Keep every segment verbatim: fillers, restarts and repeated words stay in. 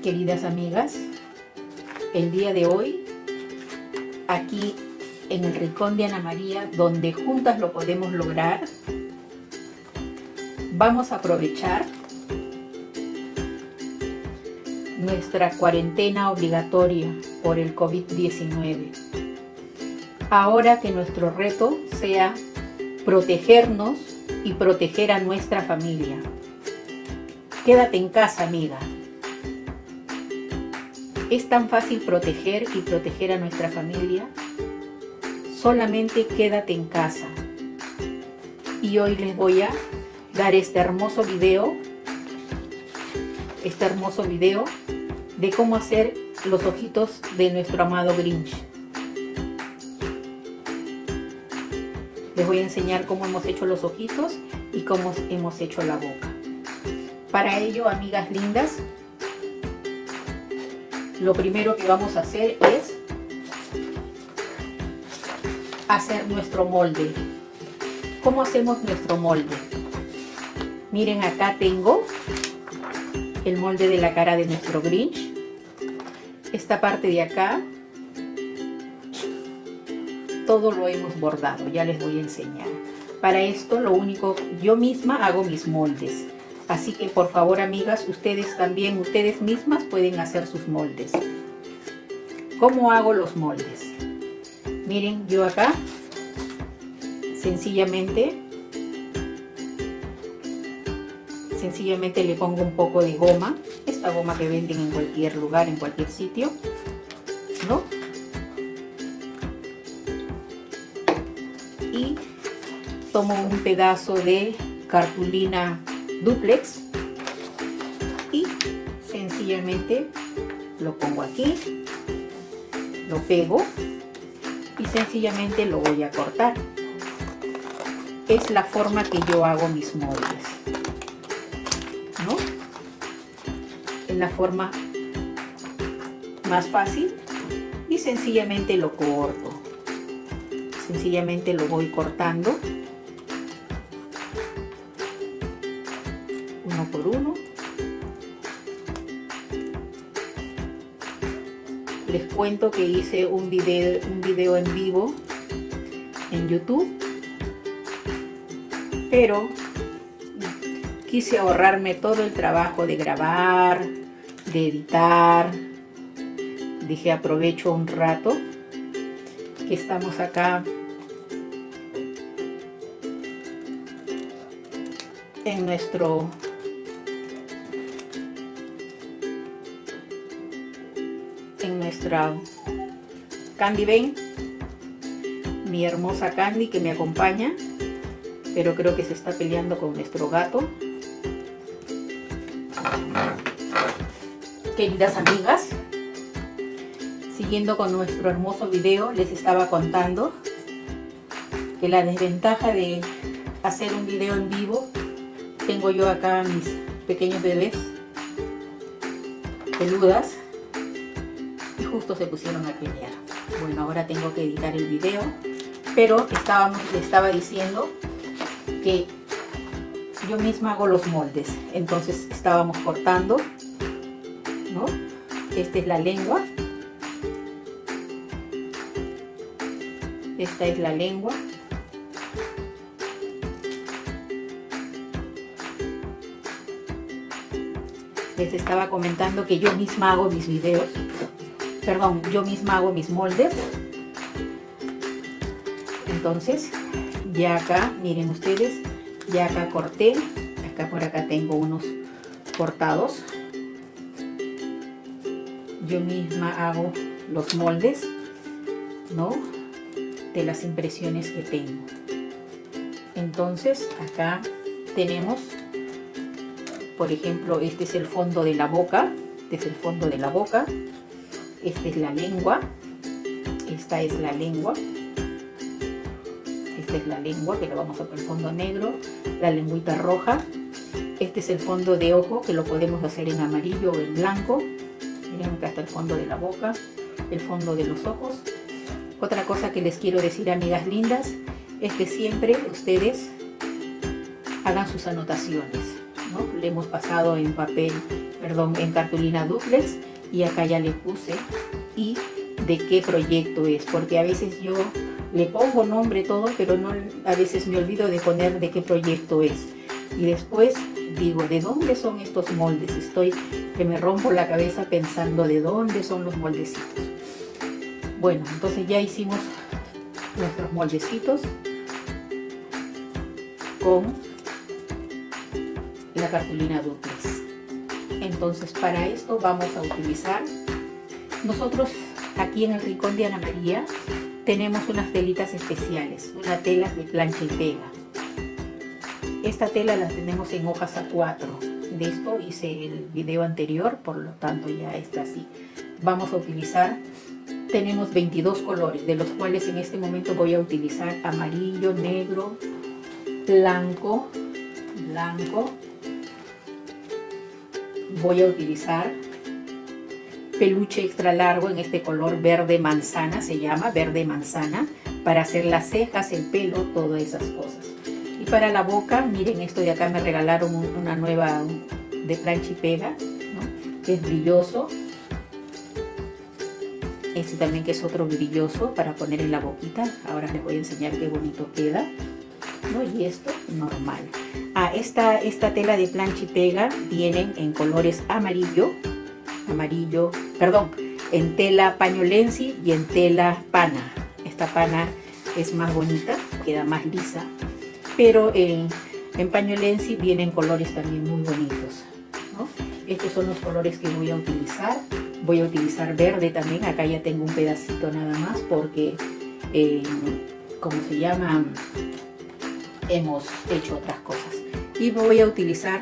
Queridas amigas, el día de hoy, aquí en el Rincón de Ana María, donde juntas lo podemos lograr, vamos a aprovechar nuestra cuarentena obligatoria por el COVID diecinueve. Ahora que nuestro reto sea protegernos y proteger a nuestra familia. Quédate en casa, amiga. Es tan fácil proteger y proteger a nuestra familia. Solamente quédate en casa. Y hoy les voy a dar este hermoso video, este hermoso video de cómo hacer los ojitos de nuestro amado Grinch. Les voy a enseñar cómo hemos hecho los ojitos y cómo hemos hecho la boca. Para ello, amigas lindas, lo primero que vamos a hacer es hacer nuestro molde. ¿Cómo hacemos nuestro molde? Miren, acá tengo el molde de la cara de nuestro Grinch. Esta parte de acá, todo lo hemos bordado, ya les voy a enseñar. Para esto, lo único, yo misma hago mis moldes. Así que por favor, amigas, ustedes también, ustedes mismas pueden hacer sus moldes. ¿Cómo hago los moldes? Miren, yo acá, sencillamente, sencillamente le pongo un poco de goma. Esta goma que venden en cualquier lugar, en cualquier sitio, ¿no? Y tomo un pedazo de cartulina duplex y sencillamente lo pongo aquí, lo pego y sencillamente lo voy a cortar. Es la forma que yo hago mis moldes, ¿no? Es la forma más fácil y sencillamente lo corto. Sencillamente lo voy cortando uno por uno. Les cuento que hice un video, un video en vivo en YouTube, pero quise ahorrarme todo el trabajo de grabar, de editar. Dije, aprovecho un rato que estamos acá en nuestro en nuestra Candy Bane, mi hermosa Candy que me acompaña, pero creo que se está peleando con nuestro gato. Queridas amigas, siguiendo con nuestro hermoso video, les estaba contando que la desventaja de hacer un video en vivo, tengo yo acá mis pequeños bebés peludas y justo se pusieron a pelear. Bueno, ahora tengo que editar el video, pero estábamos, le estaba diciendo que yo misma hago los moldes. Entonces estábamos cortando, ¿no? Esta es la lengua. Esta es la lengua. Les estaba comentando que yo misma hago mis videos, perdón, yo misma hago mis moldes. Entonces, ya acá, miren ustedes, ya acá corté, acá por acá tengo unos cortados. Yo misma hago los moldes, ¿no? De las impresiones que tengo. Entonces, acá tenemos, por ejemplo, este es el fondo de la boca, este es el fondo de la boca, esta es la lengua, esta es la lengua, esta es la lengua que le vamos a poner el fondo negro, la lengüita roja, este es el fondo de ojo que lo podemos hacer en amarillo o en blanco. Miren, acá está el fondo de la boca, el fondo de los ojos. Otra cosa que les quiero decir, amigas lindas, es que siempre ustedes hagan sus anotaciones. ¿no? Le hemos pasado en papel, perdón, en cartulina dúplex, y acá ya le puse y de qué proyecto es, porque a veces yo le pongo nombre todo, pero no, a veces me olvido de poner de qué proyecto es, y después digo, ¿de dónde son estos moldes? Estoy que me rompo la cabeza pensando de dónde son los moldecitos. Bueno, entonces ya hicimos nuestros moldecitos con la cartulina dúplex. Entonces para esto vamos a utilizar, nosotros aquí en el rincón de Ana María tenemos unas telitas especiales, una tela de plancha y pega. Esta tela la tenemos en hojas A cuatro. De esto hice el video anterior, por lo tanto ya está así. Vamos a utilizar, tenemos veintidós colores, de los cuales en este momento voy a utilizar amarillo, negro, blanco, blanco. Voy a utilizar peluche extra largo en este color verde manzana, se llama verde manzana, para hacer las cejas, el pelo, todas esas cosas. Y para la boca, miren, esto de acá me regalaron una nueva de plancha y pega, ¿no? Que es brilloso. Este también, que es otro brilloso para poner en la boquita. Ahora les voy a enseñar qué bonito queda, ¿no? Y esto normal. Ah, esta, esta tela de plancha y pega vienen en colores amarillo, amarillo, perdón, en tela pañolensi y en tela pana. Esta pana es más bonita, queda más lisa, pero en, en pañolensi vienen colores también muy bonitos, ¿no? Estos son los colores que voy a utilizar. Voy a utilizar verde también, acá ya tengo un pedacito nada más porque, eh, ¿cómo se llama? Hemos hecho otras cosas. Y voy a utilizar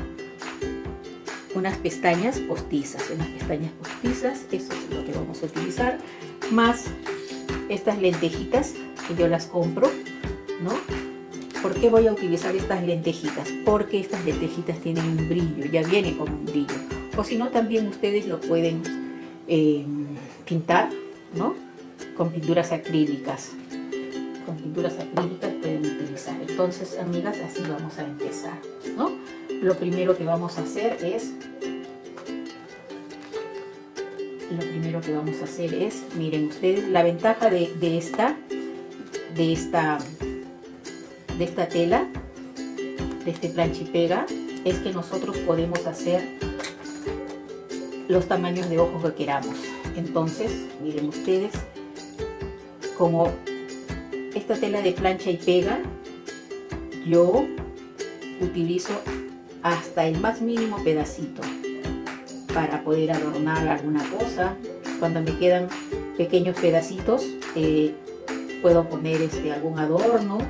unas pestañas postizas, unas pestañas postizas, eso es lo que vamos a utilizar, más estas lentejitas que yo las compro, ¿no? ¿Por qué voy a utilizar estas lentejitas? Porque estas lentejitas tienen un brillo, ya viene con un brillo. O si no, también ustedes lo pueden eh, pintar, ¿no? Con pinturas acrílicas. Con pinturas acrílicas pueden utilizar. Entonces, amigas, así vamos a empezar, ¿no? Lo primero que vamos a hacer es, lo primero que vamos a hacer es, miren ustedes, la ventaja de, de esta, de esta, de esta tela, de este plancha y pega, es que nosotros podemos hacer los tamaños de ojos que queramos. Entonces, miren ustedes, como esta tela de plancha y pega, yo utilizo hasta el más mínimo pedacito para poder adornar alguna cosa. Cuando me quedan pequeños pedacitos, eh, puedo poner este, algún adorno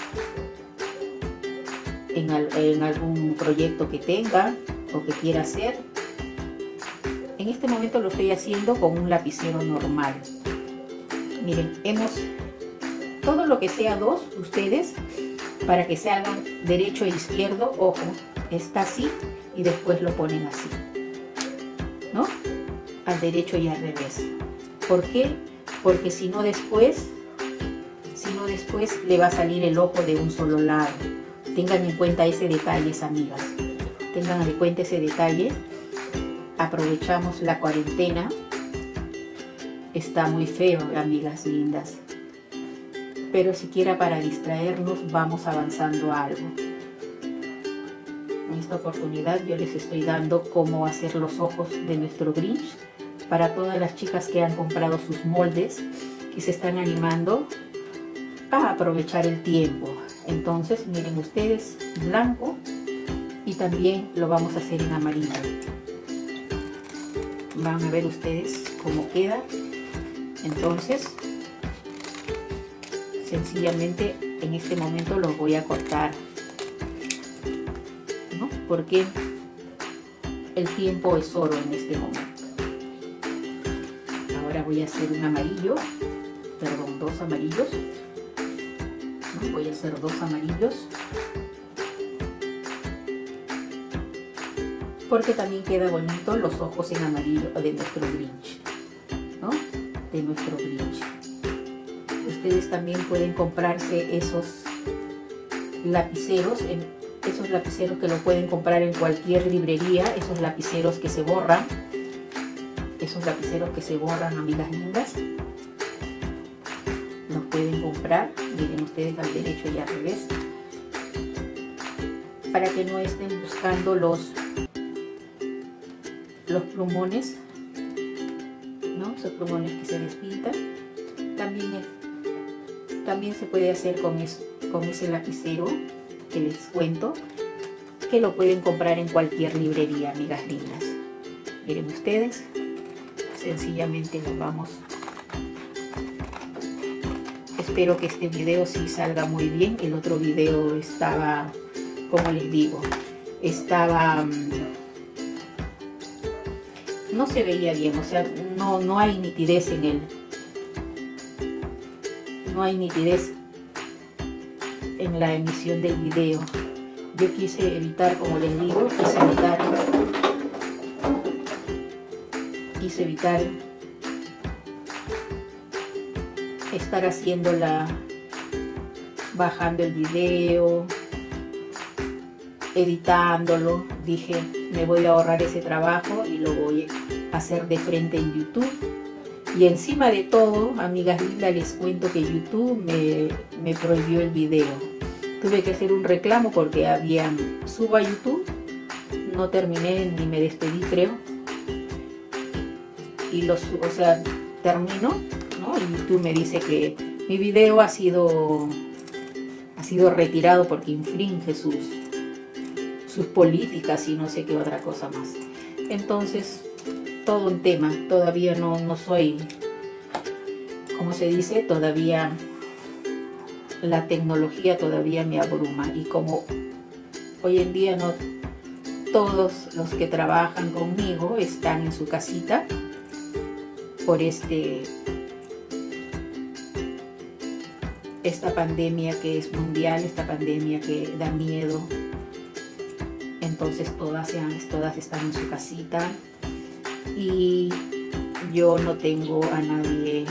en, al, en algún proyecto que tenga o que quiera hacer. En este momento lo estoy haciendo con un lapicero normal. Miren, hemos todo lo que sea dos, ustedes, para que se hagan derecho e izquierdo, ojo, está así y después lo ponen así, ¿no? Al derecho y al revés. ¿Por qué? Porque si no después, si no después le va a salir el ojo de un solo lado. Tengan en cuenta ese detalle, amigas. Tengan en cuenta ese detalle. Aprovechamos la cuarentena. Está muy feo, amigas lindas. Pero siquiera para distraernos vamos avanzando a algo. En esta oportunidad yo les estoy dando cómo hacer los ojos de nuestro Grinch para todas las chicas que han comprado sus moldes y se están animando a aprovechar el tiempo. Entonces, miren ustedes, blanco, y también lo vamos a hacer en amarillo. Van a ver ustedes cómo queda. Entonces, sencillamente en este momento los voy a cortar, ¿no? Porque el tiempo es oro en este momento. Ahora voy a hacer un amarillo, perdón, dos amarillos. ¿No? Voy a hacer dos amarillos. Porque también queda bonito los ojos en amarillo de nuestro Grinch, ¿no? De nuestro Grinch. Ustedes también pueden comprarse esos lapiceros en, esos lapiceros que lo pueden comprar en cualquier librería, esos lapiceros que se borran, esos lapiceros que se borran, amigas lindas, los pueden comprar, miren ustedes, al derecho y al revés, para que no estén buscando los los plumones, ¿no? Esos plumones que se despintan. También, es, también se puede hacer con, es, con ese lapicero que les cuento, que lo pueden comprar en cualquier librería, amigas lindas. Miren ustedes, sencillamente nos vamos. Espero que este video sí salga muy bien. El otro video estaba, como les digo, estaba... no se veía bien, o sea, no, no hay nitidez en él. No hay nitidez en la emisión del video. Yo quise evitar, como les digo, quise evitar, quise evitar estar haciendo la, bajando el video, editándolo. Dije, me voy a ahorrar ese trabajo y lo voy a hacer de frente en YouTube. Y encima de todo, amigas lindas, les cuento que YouTube me, me prohibió el video. Tuve que hacer un reclamo porque había, subo a YouTube, no terminé ni me despedí, creo. Y los, o sea, termino, ¿no? Y YouTube me dice que mi video ha sido, ha sido retirado porque infringe sus, sus políticas y no sé qué otra cosa más. Entonces, todo un tema. Todavía no, no soy, como se dice, todavía la tecnología todavía me abruma. Y como hoy en día no todos los que trabajan conmigo están en su casita por este esta pandemia que es mundial, esta pandemia que da miedo. Entonces todas, todas están en su casita y yo no tengo a nadie,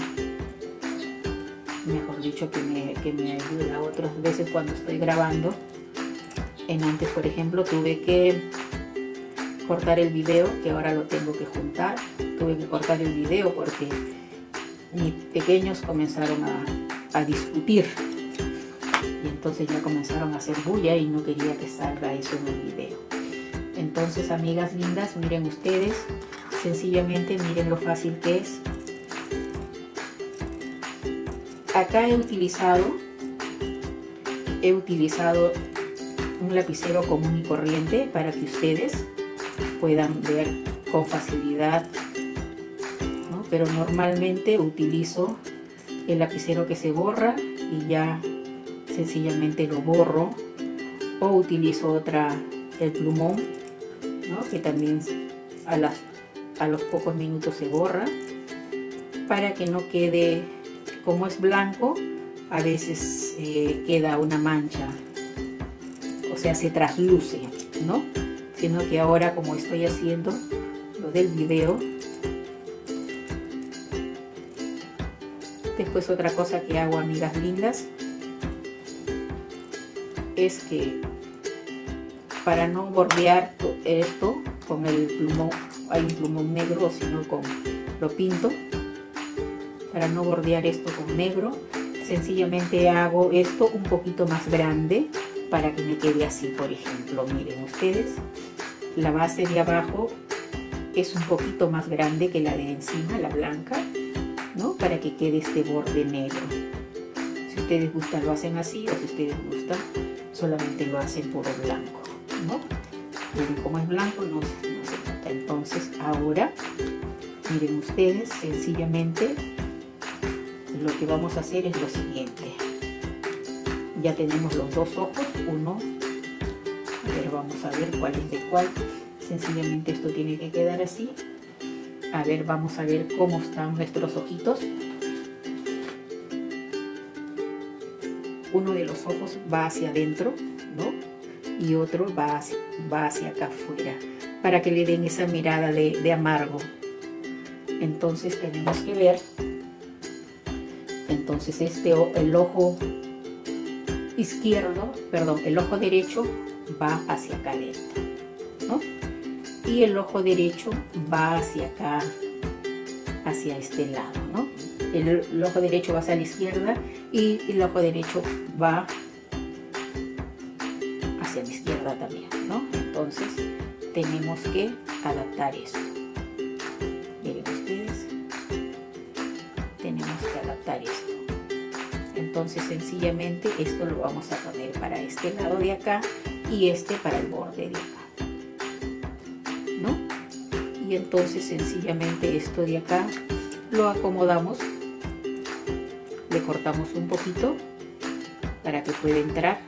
mejor dicho, que me, que me ayude. Otras veces cuando estoy grabando, en antes por ejemplo tuve que cortar el video, que ahora lo tengo que juntar. Tuve que cortar el video porque mis pequeños comenzaron a, a discutir y entonces ya comenzaron a hacer bulla y no quería que salga eso en el video. Entonces, amigas lindas, miren ustedes, sencillamente miren lo fácil que es. Acá he utilizado he utilizado un lapicero común y corriente para que ustedes puedan ver con facilidad, ¿no? Pero normalmente utilizo el lapicero que se borra y ya sencillamente lo borro, o utilizo otra, el plumón, ¿no? Que también a, las, a los pocos minutos se borra, para que no quede, como es blanco, a veces eh, queda una mancha, o sea, se trasluce, ¿no? Sino que ahora, como estoy haciendo lo del video, después otra cosa que hago, amigas lindas, es que para no bordear esto con el plumón, hay un plumón negro, sino con lo pinto, para no bordear esto con negro, sencillamente hago esto un poquito más grande para que me quede así. Por ejemplo, miren ustedes, la base de abajo es un poquito más grande que la de encima, la blanca, ¿no? Para que quede este borde negro. Si ustedes gustan lo hacen así, o si ustedes gustan solamente lo hacen puro blanco, ¿no? Miren, como es blanco no, no se nota. Entonces ahora, miren ustedes, sencillamente lo que vamos a hacer es lo siguiente. Ya tenemos los dos ojos, uno, a ver, vamos a ver cuál es de cuál. Sencillamente esto tiene que quedar así. A ver, vamos a ver cómo están nuestros ojitos. Uno de los ojos va hacia adentro, ¿no? Y otro va hacia, va hacia acá afuera, para que le den esa mirada de, de amargo. Entonces tenemos que ver, entonces este, el ojo izquierdo, perdón, el ojo derecho va hacia acá adentro, ¿no? Y el ojo derecho va hacia acá, hacia este lado, ¿no? El, el ojo derecho va hacia la izquierda y el ojo derecho va hacia la izquierda también, ¿no? Entonces tenemos que adaptar esto. Miren ustedes, tenemos que adaptar esto. Entonces sencillamente esto lo vamos a poner para este lado de acá y este para el borde de acá, ¿no? Y entonces sencillamente esto de acá lo acomodamos, le cortamos un poquito para que pueda entrar,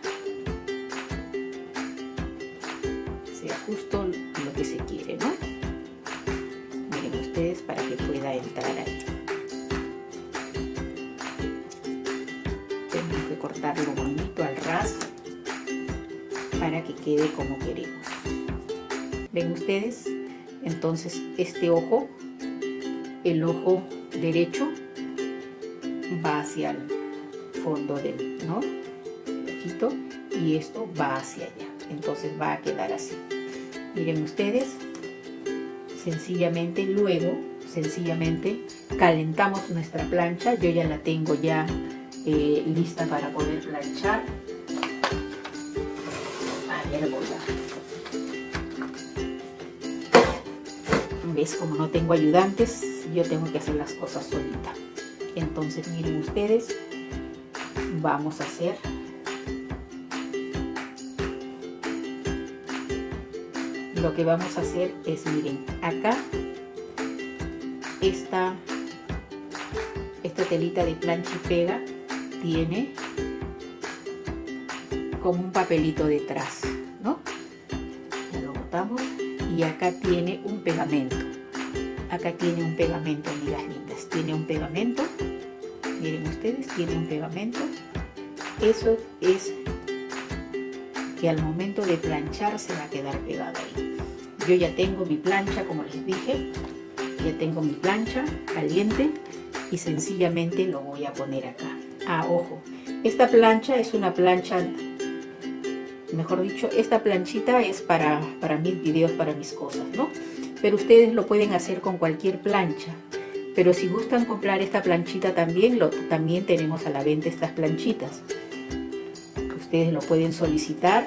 sea justo lo que se quiere, ¿no? Miren ustedes, para que pueda entrar ahí. Tenemos que cortarlo bonito al ras para que quede como queremos. ¿Ven ustedes? Entonces este ojo, el ojo derecho va hacia el fondo del, ¿no? el ojito, y esto va hacia allá. Entonces va a quedar así. Miren ustedes, sencillamente luego, sencillamente calentamos nuestra plancha. Yo ya la tengo ya eh, lista para poder planchar. A ver, voy a... ¿Ves? Como no tengo ayudantes, yo tengo que hacer las cosas solita. Entonces miren ustedes, vamos a hacer lo que vamos a hacer es, miren, acá esta esta telita de plancha y pega tiene como un papelito detrás, ¿no? Ya lo botamos. Y acá tiene un pegamento, acá tiene un pegamento, amigas lindas, tiene un pegamento, miren ustedes, tiene un pegamento. Eso es que al momento de planchar se va a quedar pegado ahí. Yo ya tengo mi plancha, como les dije, ya tengo mi plancha caliente y sencillamente lo voy a poner acá. Ah, ojo, esta plancha es una plancha, mejor dicho, esta planchita es para, para mis videos, para mis cosas, ¿no? Pero ustedes lo pueden hacer con cualquier plancha. Pero si gustan comprar esta planchita también, lo, también tenemos a la venta estas planchitas. Ustedes lo pueden solicitar.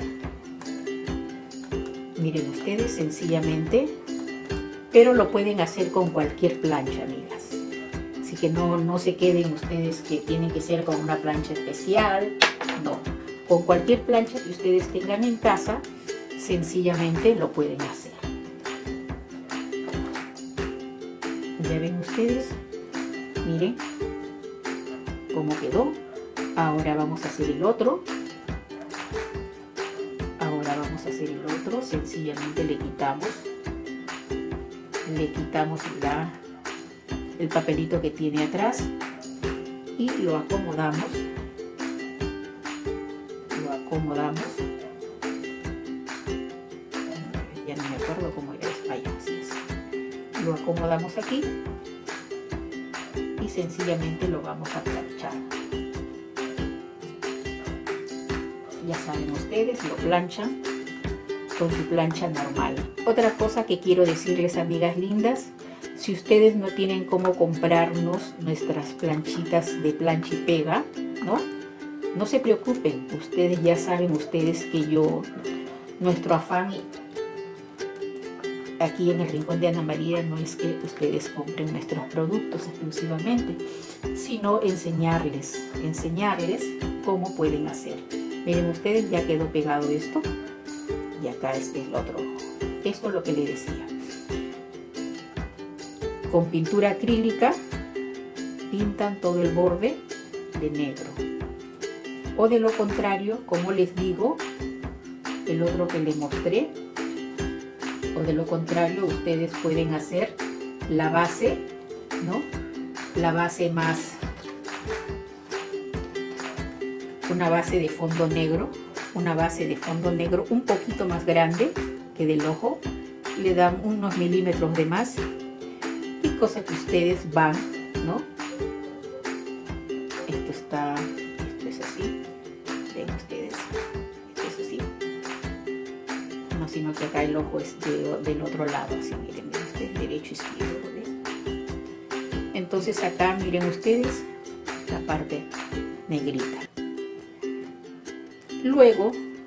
Miren ustedes, sencillamente. Pero lo pueden hacer con cualquier plancha, amigas. Así que no, no se queden ustedes que tienen que ser con una plancha especial. No. Con cualquier plancha que ustedes tengan en casa, sencillamente lo pueden hacer. Ya ven ustedes, miren cómo quedó. Ahora vamos a hacer el otro. Ahora vamos a hacer el otro. Sencillamente le quitamos, le quitamos la, el papelito que tiene atrás y lo acomodamos. acomodamos, ya no me acuerdo cómo era esto, allá, así es. Lo acomodamos aquí y sencillamente lo vamos a planchar. Ya saben ustedes, lo planchan con su plancha normal. Otra cosa que quiero decirles, amigas lindas, si ustedes no tienen cómo comprarnos nuestras planchitas de plancha y pega, ¿no? No se preocupen, ustedes ya saben ustedes que yo, nuestro afán aquí en el Rincón de Ana María no es que ustedes compren nuestros productos exclusivamente, sino enseñarles, enseñarles cómo pueden hacer. Miren ustedes, ya quedó pegado esto y acá este es el otro ojo. Esto es lo que les decía. Con pintura acrílica pintan todo el borde de negro. O de lo contrario, como les digo, el otro que les mostré, o de lo contrario ustedes pueden hacer la base, ¿no? La base más, una base de fondo negro, una base de fondo negro un poquito más grande que del ojo, le dan unos milímetros de más y cosa que ustedes van, ¿no? Esto está, esto es así, ven ustedes, esto es así, sino que acá el ojo es de, del otro lado, así miren, miren ustedes, derecho, izquierdo, ¿ven? Entonces acá miren ustedes la parte negrita. Luego,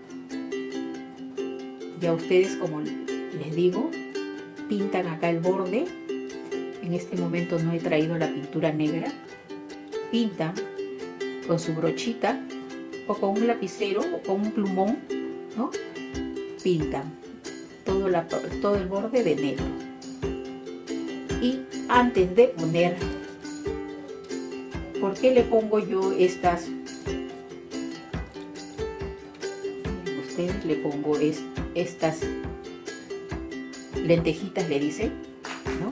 ya ustedes, como les digo, pintan acá el borde. En este momento no he traído la pintura negra. Pintan con su brochita o con un lapicero o con un plumón, ¿no? Pintan todo, la, todo el borde de negro. Y antes de poner, ¿por qué le pongo yo estas? Ustedes le pongo es, estas lentejitas, le dicen, ¿no?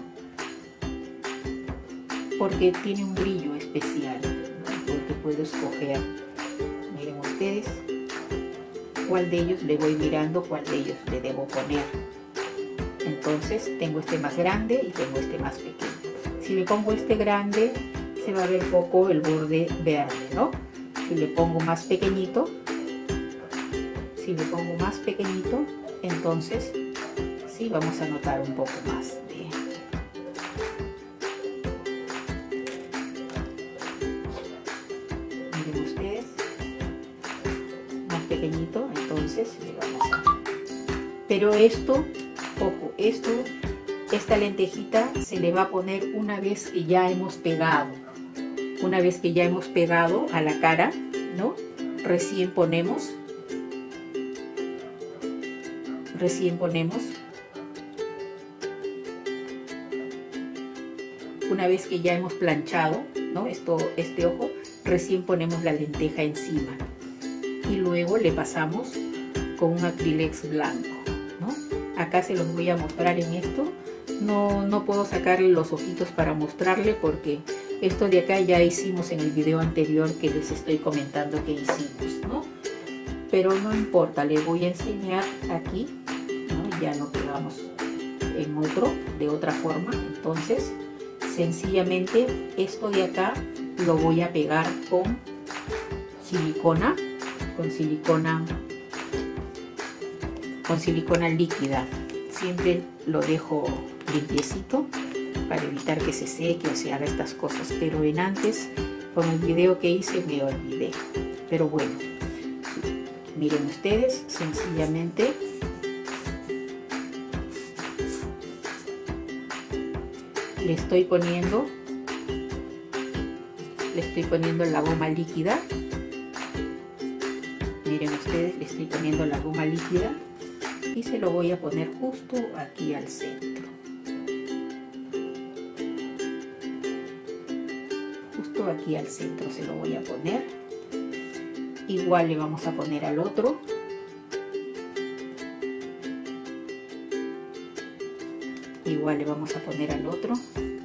Porque tiene un brillo especial, ¿no? Porque puedo escoger, miren ustedes, cuál de ellos le voy mirando, cuál de ellos le debo poner. Entonces tengo este más grande y tengo este más pequeño. Si le pongo este grande, se va a ver poco el borde verde, ¿no? Si le pongo más pequeñito, si le pongo más pequeñito, entonces sí vamos a notar un poco más de... Miren ustedes, más pequeñito, entonces le vamos a... Pero esto, ojo, esto, esta lentejita se le va a poner una vez que ya hemos pegado. Una vez que ya hemos pegado a la cara, ¿no? Recién ponemos, recién ponemos, una vez que ya hemos planchado, ¿no? Esto, este ojo, recién ponemos la lenteja encima y luego le pasamos con un acrílex blanco, ¿no? Acá se los voy a mostrar en esto. No, no puedo sacarle los ojitos para mostrarle porque esto de acá ya hicimos en el video anterior que les estoy comentando que hicimos, ¿no? Pero no importa, les voy a enseñar aquí, ¿no? Ya lo pegamos en otro, de otra forma. Entonces, sencillamente esto de acá lo voy a pegar con silicona, con silicona, con silicona líquida. Siempre lo dejo limpiecito para evitar que se seque o se haga estas cosas, pero en antes con el video que hice me olvidé. Pero bueno, miren ustedes, sencillamente le estoy poniendo le estoy poniendo la goma líquida. Miren ustedes, le estoy poniendo la goma líquida y se lo voy a poner justo aquí al centro. Justo aquí al centro se lo voy a poner. Igual le vamos a poner al otro. Igual le vamos a poner al otro.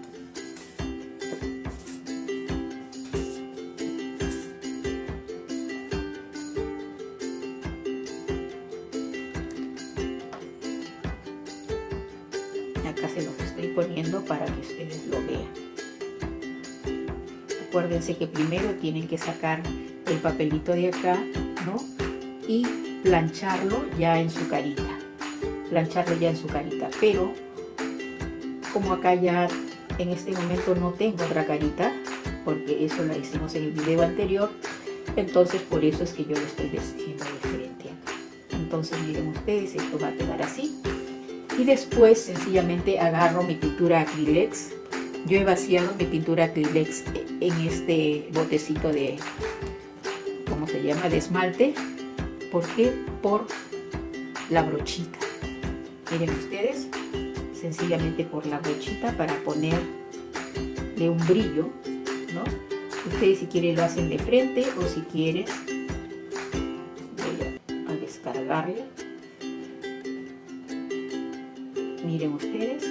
Acá se los estoy poniendo para que ustedes lo vean. Acuérdense que primero tienen que sacar el papelito de acá, ¿no? Y plancharlo ya en su carita. Plancharlo ya en su carita. Pero como acá ya en este momento no tengo otra carita, porque eso la hicimos en el video anterior, entonces por eso es que yo lo estoy haciendo diferente acá. Entonces miren ustedes, esto va a quedar así. Y después sencillamente agarro mi pintura acrílex. Yo he vaciado mi pintura acrílex en este botecito de, ¿cómo se llama?, de esmalte. ¿Por qué? Por la brochita. Miren ustedes, sencillamente por la brochita para ponerle un brillo, ¿no? Ustedes si quieren lo hacen de frente o si quieren, voy a, a descargarle. Miren ustedes.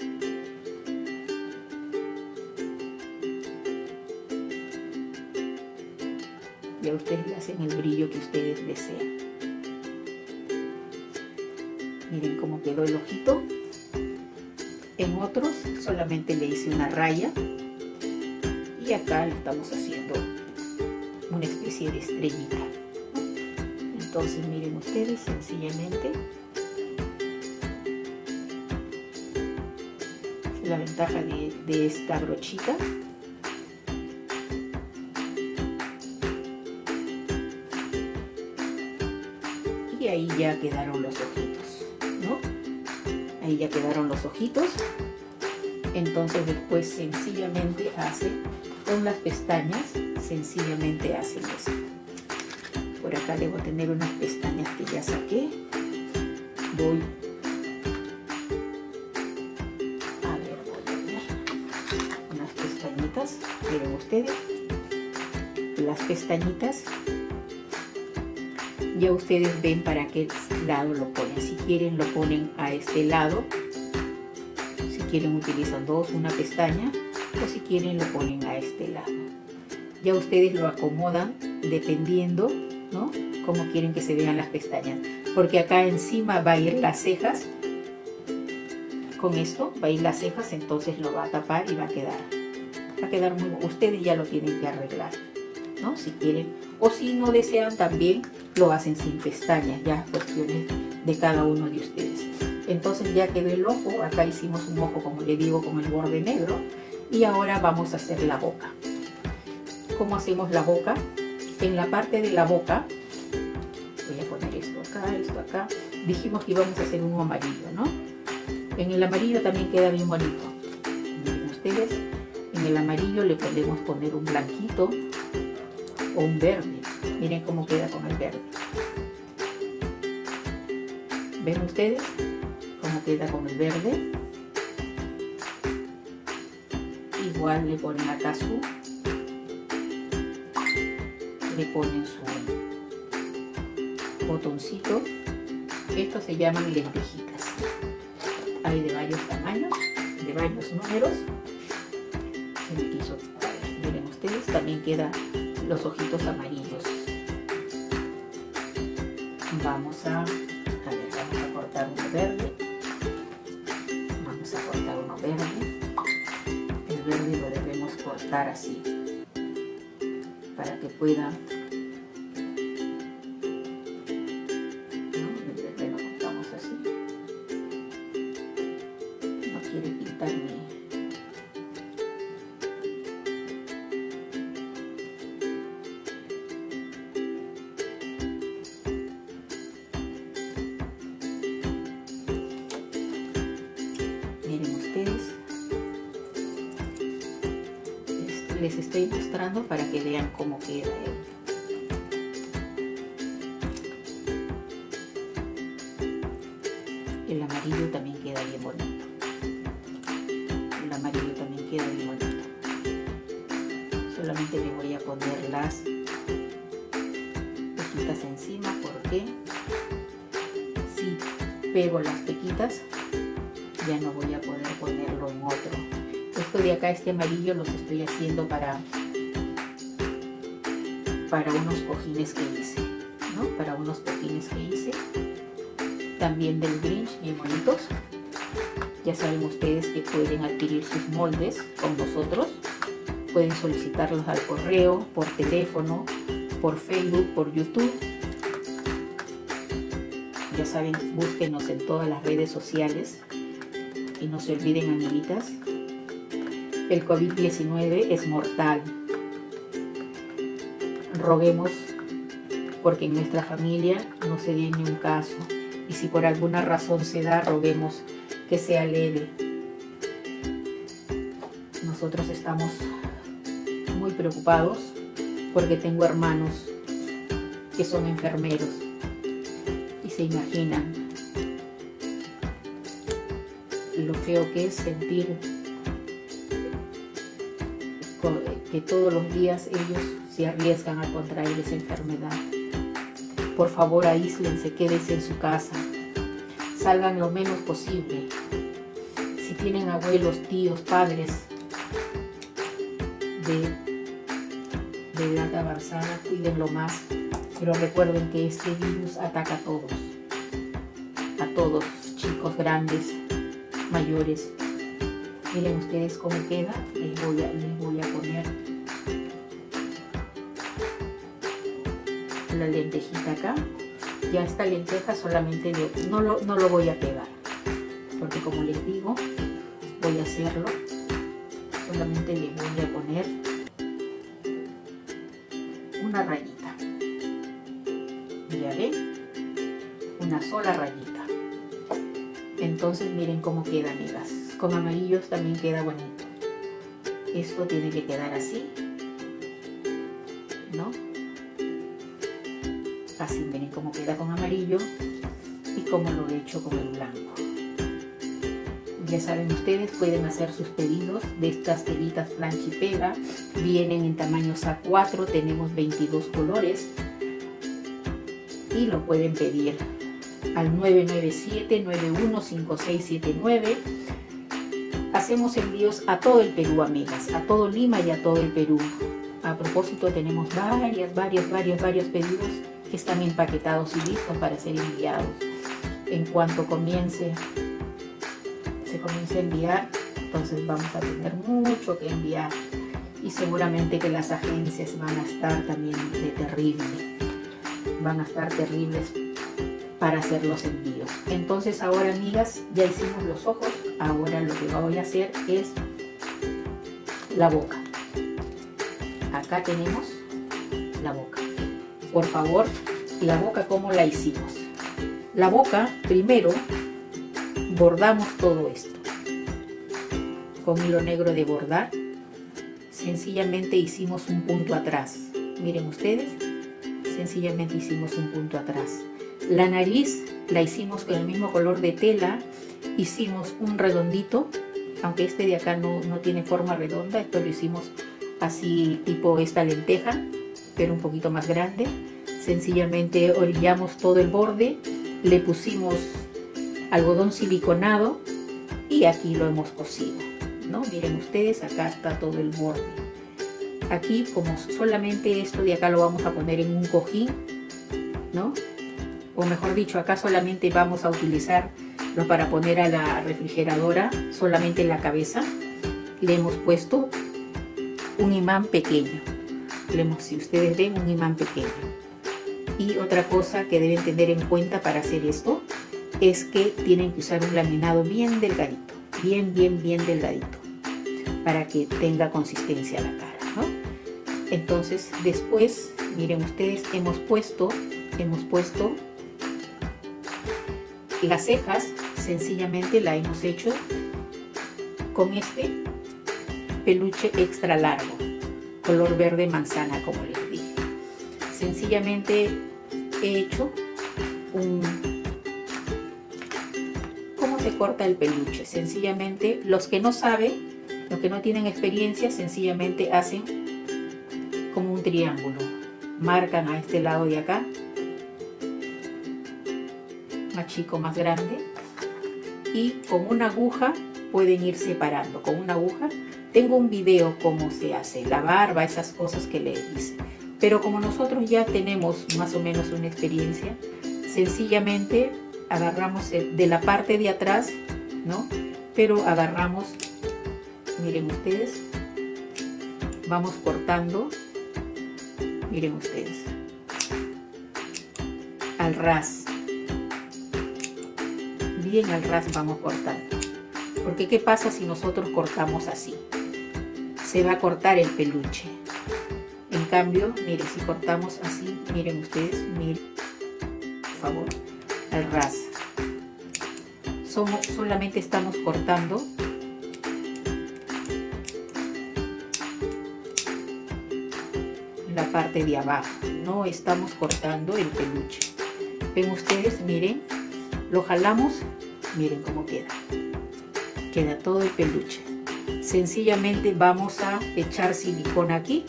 Ya ustedes le hacen el brillo que ustedes desean. Miren cómo quedó el ojito. En otros solamente le hice una raya. Y acá le estamos haciendo una especie de estrellita. Entonces miren ustedes, sencillamente es la ventaja de, de esta brochita. Y ahí ya quedaron los ojitos, ¿no? Ahí ya quedaron los ojitos. Entonces después sencillamente hace con las pestañas, sencillamente hacen eso. Por acá debo tener unas pestañas que ya saqué. Voy a ver, voy a ver unas pestañitas. Miren ustedes, las pestañitas. Ya ustedes ven para qué lado lo ponen. Si quieren lo ponen a este lado. Si quieren utilizan dos, una pestaña. O si quieren lo ponen a este lado. Ya ustedes lo acomodan dependiendo, ¿no?, cómo quieren que se vean las pestañas. Porque acá encima va a ir las cejas. Con esto va a ir las cejas, entonces lo va a tapar y va a quedar. Va a quedar muy bueno. Ustedes ya lo tienen que arreglar, ¿no? Si quieren. O si no desean también lo hacen sin pestañas. Ya cuestiones de cada uno de ustedes. Entonces ya quedó el ojo. Acá hicimos un ojo, como le digo, con el borde negro. Y ahora vamos a hacer la boca. ¿Cómo hacemos la boca? En la parte de la boca, voy a poner esto acá, esto acá. Dijimos que íbamos a hacer un amarillo, ¿no? En el amarillo también queda bien bonito. Miren ustedes, en el amarillo le podemos poner un blanquito o un verde. Miren cómo queda con el verde. ¿Ven ustedes cómo queda con el verde? Igual le ponen acá su, le ponen su botoncito. Estos se llaman lentejitas. Hay de varios tamaños, de varios números. Se me quiso, miren ustedes, también quedan los ojitos amarillos. Vamos a, a ver, vamos a cortar uno verde. Vamos a cortar uno verde. El verde lo debemos cortar así, para que pueda, ¿no? El verde lo cortamos así. No quiere pintar ni. Miren ustedes. Les estoy mostrando para que vean cómo queda él. El amarillo también queda bien bonito. El amarillo también queda bien bonito. Solamente le voy a poner las pequitas encima, porque si pego las pequitas ya no voy a poder ponerlo en otro. Esto de acá, este amarillo, los estoy haciendo para, para unos cojines que hice, ¿no? Para unos cojines que hice. También del Grinch, bien bonitos. Ya saben ustedes que pueden adquirir sus moldes con nosotros. Pueden solicitarlos al correo, por teléfono, por Facebook, por YouTube. Ya saben, búsquenos en todas las redes sociales. Y no se olviden, amiguitas, el COVID diecinueve es mortal. Roguemos porque en nuestra familia no se dé ni un caso. Y si por alguna razón se da, roguemos que sea leve. Nosotros estamos muy preocupados porque tengo hermanos que son enfermeros. Y se imaginan lo feo que es sentir que todos los días ellos se arriesgan a contraer esa enfermedad. Por favor, aíslense, quédense en su casa, salgan lo menos posible. Si tienen abuelos, tíos, padres de, de edad avanzada, cuídenlo más, pero recuerden que este virus ataca a todos, a todos, chicos, grandes, mayores. Miren ustedes cómo queda. Les voy a, les voy a poner la lentejita acá. Ya esta lenteja solamente le, no, lo, no lo voy a pegar, porque como les digo, voy a hacerlo. Solamente le voy a poner una rayita. Ya ven, una sola rayita. Entonces miren cómo queda, amigas. Con amarillos también queda bonito. Esto tiene que quedar así, ¿no? Así, miren cómo queda con amarillo y cómo lo he hecho con el blanco. Ya saben ustedes, pueden hacer sus pedidos de estas telitas plancha y pega. Vienen en tamaños A cuatro, tenemos veintidós colores. Y lo pueden pedir al nueve nueve siete, nueve uno cinco seis siete nueve. Hacemos envíos a todo el Perú, amigas, a todo Lima y a todo el Perú. A propósito, tenemos varias, varias, varios, varios pedidos que están empaquetados y listos para ser enviados. En cuanto comience, se comience a enviar, entonces vamos a tener mucho que enviar. Y seguramente que las agencias van a estar también de terrible. Van a estar terribles para hacer los envíos. Entonces ahora, amigas, ya hicimos los ojos. Ahora lo que voy a hacer es la boca. Acá tenemos la boca. Por favor, la boca, ¿cómo la hicimos? La boca, primero bordamos todo esto con hilo negro de bordar. Sencillamente hicimos un punto atrás. Miren ustedes, sencillamente hicimos un punto atrás. La nariz la hicimos con el mismo color de tela. Hicimos un redondito, aunque este de acá no, no tiene forma redonda. Esto lo hicimos así tipo esta lenteja, pero un poquito más grande. Sencillamente orillamos todo el borde, le pusimos algodón siliconado y aquí lo hemos cosido, ¿no? Miren ustedes, acá está todo el borde. Aquí, como solamente esto de acá lo vamos a poner en un cojín, ¿no? O mejor dicho, acá solamente vamos a utilizarlo para poner a la refrigeradora, solamente en la cabeza. Le hemos puesto un imán pequeño. Le hemos, si ustedes ven, un imán pequeño. Y otra cosa que deben tener en cuenta para hacer esto es que tienen que usar un laminado bien delgadito, bien, bien, bien delgadito, para que tenga consistencia la cara, ¿no? Entonces después, miren ustedes, hemos puesto, hemos puesto las cejas. Sencillamente la hemos hecho con este peluche extra largo, color verde manzana, como les dije. Sencillamente he hecho un... ¿Cómo se corta el peluche? Sencillamente, los que no saben, los que no tienen experiencia, sencillamente hacen como un triángulo. Marcan a este lado de acá, más chico, más grande, y con una aguja pueden ir separando. Con una aguja, tengo un video cómo se hace la barba, esas cosas que les hice, pero como nosotros ya tenemos más o menos una experiencia, sencillamente agarramos de la parte de atrás, ¿no? Pero agarramos, miren ustedes, vamos cortando, miren ustedes, al ras. Bien al ras vamos cortando, porque ¿qué pasa si nosotros cortamos así? Se va a cortar el peluche. En cambio, miren, si cortamos así, miren ustedes, miren, por favor, al ras. Somos, solamente estamos cortando la parte de abajo, no estamos cortando el peluche. Ven ustedes, miren, lo jalamos. Miren cómo queda. Queda todo el peluche. Sencillamente vamos a echar silicona aquí.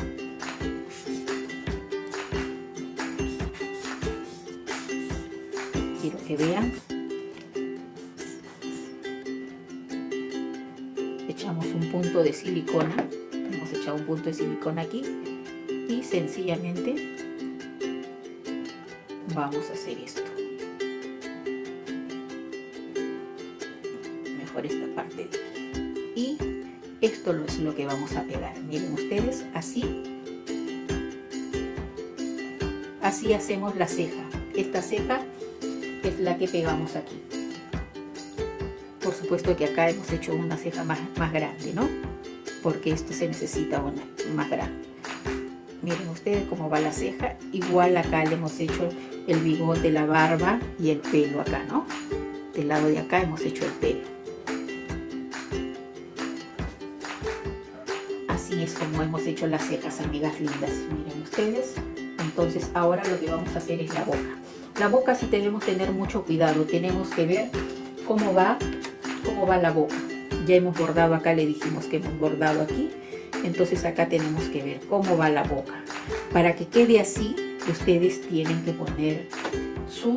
Quiero que vean. Echamos un punto de silicona. Hemos echado un punto de silicona aquí. Y sencillamente vamos a hacer esto. Por esta parte de aquí. Y esto es lo que vamos a pegar. Miren ustedes, así así hacemos la ceja. Esta ceja es la que pegamos aquí. Por supuesto que acá hemos hecho una ceja más, más grande, ¿no? Porque esto se necesita una más grande. Miren ustedes cómo va la ceja. Igual acá le hemos hecho el bigote, la barba y el pelo acá, ¿no? Del lado de acá hemos hecho el pelo. Así es como hemos hecho las cejas, amigas lindas. Miren ustedes. Entonces ahora lo que vamos a hacer es la boca. La boca sí debemos tener mucho cuidado. Tenemos que ver cómo va, cómo va la boca. Ya hemos bordado acá, le dijimos que hemos bordado aquí. Entonces acá tenemos que ver cómo va la boca. Para que quede así, ustedes tienen que poner su,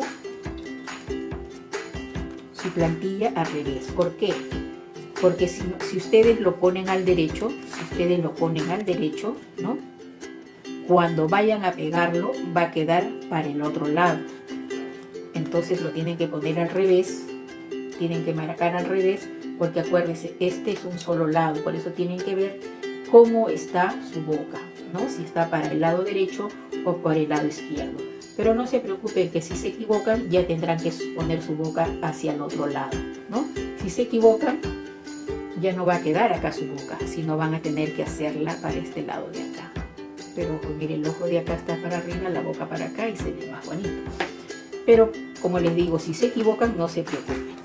su plantilla al revés. ¿Por qué? Porque si, si ustedes lo ponen al derecho, si ustedes lo ponen al derecho, ¿no? Cuando vayan a pegarlo, va a quedar para el otro lado. Entonces lo tienen que poner al revés. Tienen que marcar al revés, porque acuérdense, este es un solo lado. Por eso tienen que ver cómo está su boca, ¿no? Si está para el lado derecho o por el lado izquierdo. Pero no se preocupen que si se equivocan ya tendrán que poner su boca hacia el otro lado, ¿no? Si se equivocan ya no va a quedar acá su boca, sino van a tener que hacerla para este lado de acá. Pero pues, miren, el ojo de acá está para arriba, la boca para acá y se ve más bonito. Pero como les digo, si se equivocan no se preocupen.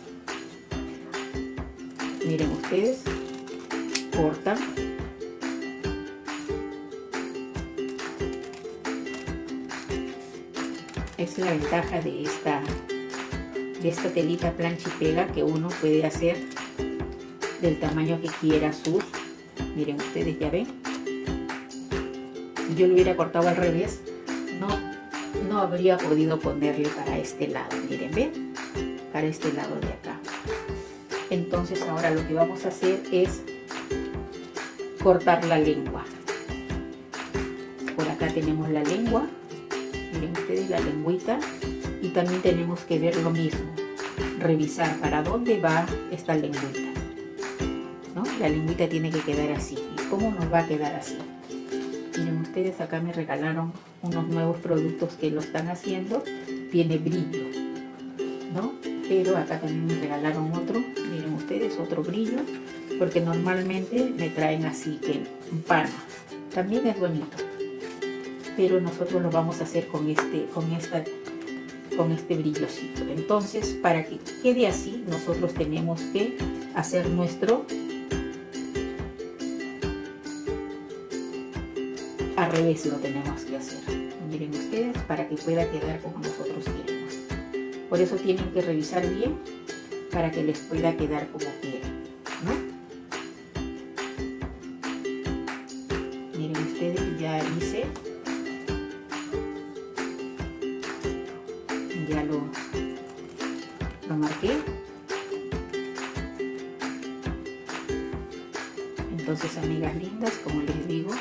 Miren ustedes, cortan. Es la ventaja de esta, de esta telita plancha y pega, que uno puede hacer del tamaño que quiera sus. Miren ustedes, ya ven. Si yo lo hubiera cortado al revés, no, no habría podido ponerle para este lado. Miren, ven, para este lado de acá. Entonces ahora lo que vamos a hacer es cortar la lengua. Por acá tenemos la lengua. Miren ustedes la lengüita. Y también tenemos que ver lo mismo. Revisar para dónde va esta lengüita, ¿no? La lengüita tiene que quedar así. ¿Y cómo nos va a quedar así? Miren ustedes, acá me regalaron unos nuevos productos que lo están haciendo. Tiene brillo, ¿no? Pero acá también me regalaron otro. Miren ustedes, otro brillo. Porque normalmente me traen así, que en pana. También es bonito. Pero nosotros lo vamos a hacer con este, con esta, con este brillocito. Entonces, para que quede así, nosotros tenemos que hacer nuestro al revés, lo tenemos que hacer. Miren ustedes, para que pueda quedar como nosotros queremos. Por eso tienen que revisar bien para que les pueda quedar como quieran, ¿no? Miren ustedes, ya hice. Ya lo, lo marqué. Entonces, amigas lindas, como les digo,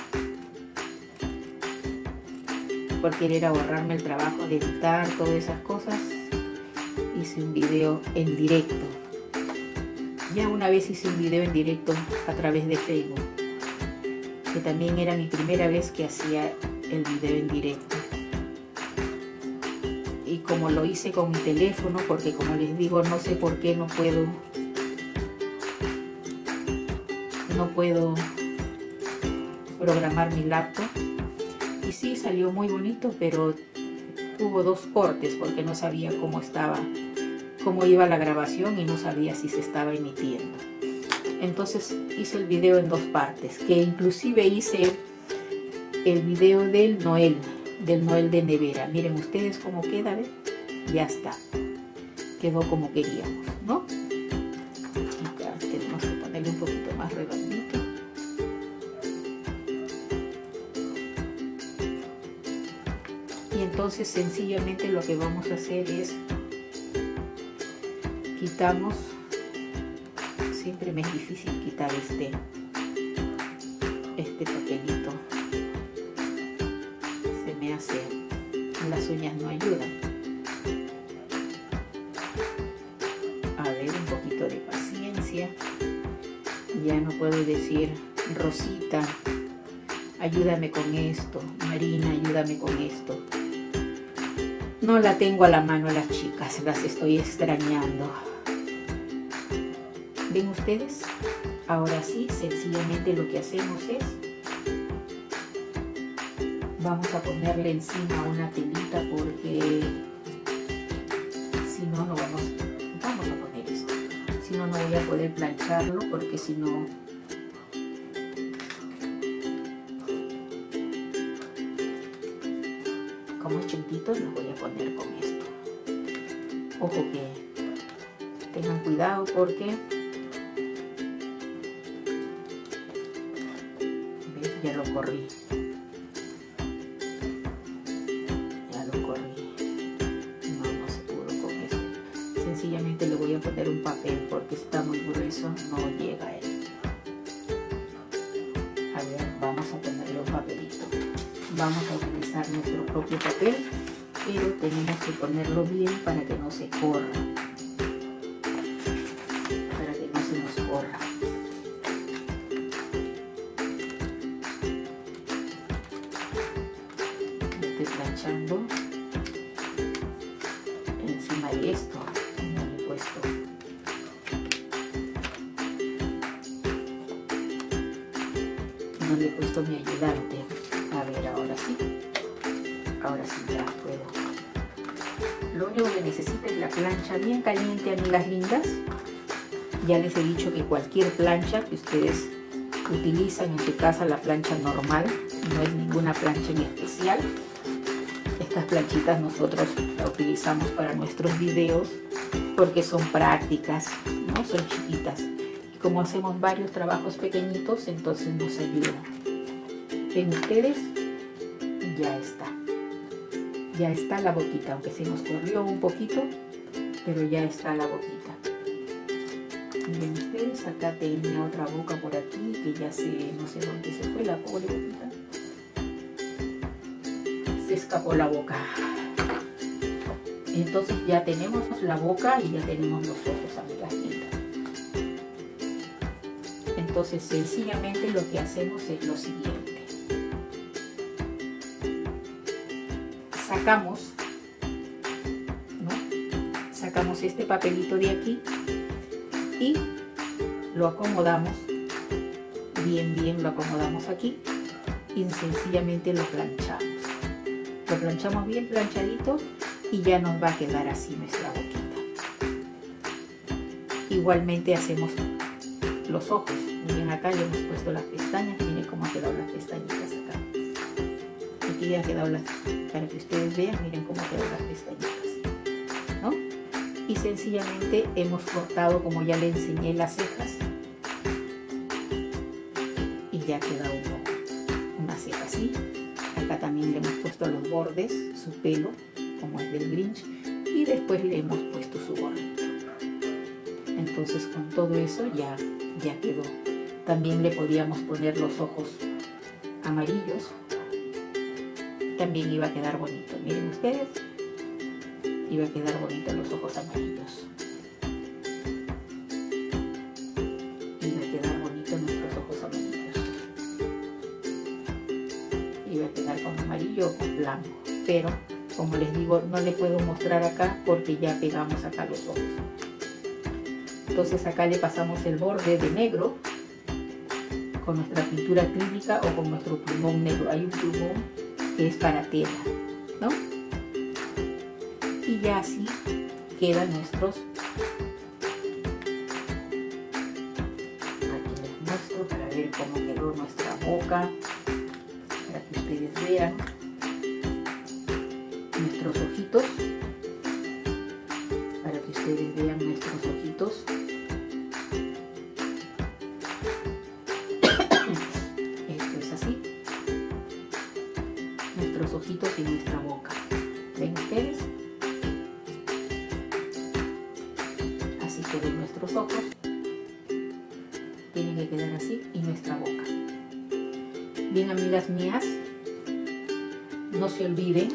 por querer ahorrarme el trabajo de editar todas esas cosas, hice un video en directo. Ya una vez hice un video en directo a través de Facebook, que también era mi primera vez que hacía el video en directo. Y como lo hice con mi teléfono, porque como les digo, no sé por qué no puedo no puedo programar mi laptop. Y sí, salió muy bonito, pero hubo dos cortes porque no sabía cómo estaba, cómo iba la grabación y no sabía si se estaba emitiendo. Entonces hice el video en dos partes, que inclusive hice el video del Noel, del Noel de nevera. Miren ustedes cómo queda, ¿ven? Ya está. Quedó como queríamos, ¿no? Acá tenemos que ponerle un poquito más redondito. Y entonces sencillamente lo que vamos a hacer es quitamos, siempre me es difícil quitar este este papelito, se me hace, las uñas no ayudan. A ver, un poquito de paciencia. Ya no puedo decir Rosita, ayúdame con esto, Marina, ayúdame con esto. No la tengo a la mano a las chicas, las estoy extrañando. ¿Ven ustedes? Ahora sí, sencillamente lo que hacemos es, vamos a ponerle encima una telita porque si no, no vamos, vamos a poner esto. Si no, no voy a poder plancharlo porque si no, como chimpitos los voy a poner con esto. Ojo que tengan cuidado porque ¿ves? Ya lo corrí. Ya lo corrí. No, no se pudo con eso. Sencillamente le voy a poner un papel porque está muy grueso, no llega a él. A ver, vamos a ponerle un papelito. Vamos a utilizar nuestro propio papel, pero tenemos que ponerlo bien para que no se corra. Para que no se nos corra. Estoy planchando encima de esto. No le he puesto. No le he puesto mi ayudante. A ver, ahora sí. Ahora sí ya puedo. Lo único que necesito es la plancha bien caliente, amigas lindas. Ya les he dicho que cualquier plancha que ustedes utilizan en su casa, la plancha normal, no es ninguna plancha en especial. Estas planchitas nosotros las utilizamos para nuestros videos porque son prácticas, ¿no? Son chiquitas. Y como hacemos varios trabajos pequeñitos, entonces nos ayudan. ¿Ven ustedes? Ya está. Ya está la boquita, aunque se nos corrió un poquito, pero ya está la boquita. Miren ustedes, acá tenía otra boca por aquí que ya se, no sé dónde se fue la pobre boquita. Se escapó la boca. Entonces ya tenemos la boca y ya tenemos los ojos, amigas lindas. Entonces sencillamente lo que hacemos es lo siguiente. Sacamos, ¿no? Sacamos este papelito de aquí y lo acomodamos, bien, bien lo acomodamos aquí y sencillamente lo planchamos. Lo planchamos bien planchadito y ya nos va a quedar así nuestra boquita. Igualmente hacemos los ojos. Miren, acá le hemos puesto las pestañas, miren cómo han quedado las pestañitas acá. Aquí ya ha quedado las, para que ustedes vean, miren cómo han quedado las pestañitas, ¿no? Y sencillamente hemos cortado, como ya le enseñé, las cejas y ya queda uno, una ceja así. Acá también le hemos puesto los bordes, su pelo, como es del Grinch, y después le hemos puesto su gorrito. Entonces con todo eso ya, ya quedó. También le podíamos poner los ojos amarillos, también iba a quedar bonito. Miren ustedes, iba a quedar bonito los ojos amarillos. Iba a quedar bonito nuestros ojos amarillos. Iba a quedar con amarillo o con blanco, pero como les digo, no le puedo mostrar acá porque ya pegamos acá los ojos. Entonces acá le pasamos el borde de negro con nuestra pintura acrílica o con nuestro plumón negro. Hay un plumón que es para tela, ¿no? Y ya así quedan nuestros. Aquí les muestro para ver cómo quedó nuestra boca, para que ustedes vean nuestros ojitos, para que ustedes vean nuestros ojitos. Esto es así, nuestros ojitos y nuestra boca. ¿Ven ustedes? Así quedan nuestros ojos, tienen que quedar así, y nuestra boca. Bien, amigas mías, no se olviden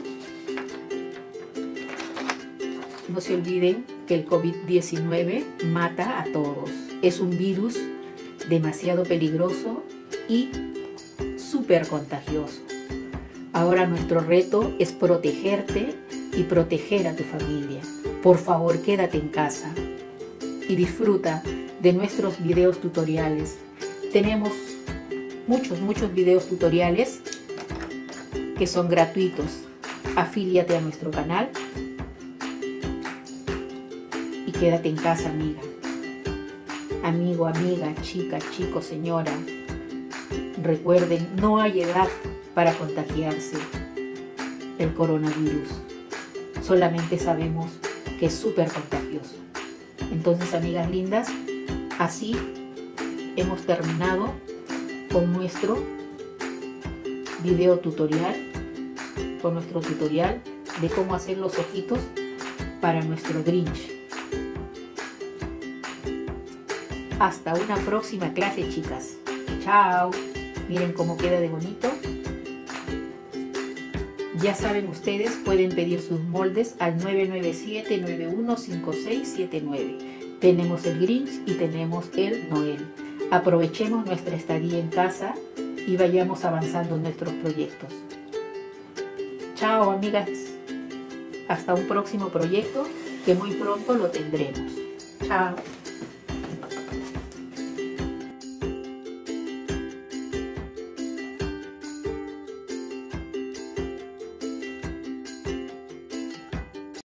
No se olviden que el COVID diecinueve mata a todos. Es un virus demasiado peligroso y súper contagioso. Ahora nuestro reto es protegerte y proteger a tu familia. Por favor, quédate en casa y disfruta de nuestros videos tutoriales. Tenemos muchos, muchos videos tutoriales que son gratuitos. Afíliate a nuestro canal y quédate en casa, amiga. Amigo, amiga, chica, chico, señora. Recuerden, no hay edad para contagiarse el coronavirus. Solamente sabemos que es súper contagioso. Entonces, amigas lindas, así hemos terminado con nuestro video tutorial, con nuestro tutorial de cómo hacer los ojitos para nuestro Grinch. Hasta una próxima clase, chicas. Chao. Miren cómo queda de bonito. Ya saben ustedes, pueden pedir sus moldes al nueve nueve siete, nueve uno cinco seis siete nueve. Tenemos el Grinch y tenemos el Noel. Aprovechemos nuestra estadía en casa y vayamos avanzando en nuestros proyectos. Chao, amigas. Hasta un próximo proyecto que muy pronto lo tendremos. Chao.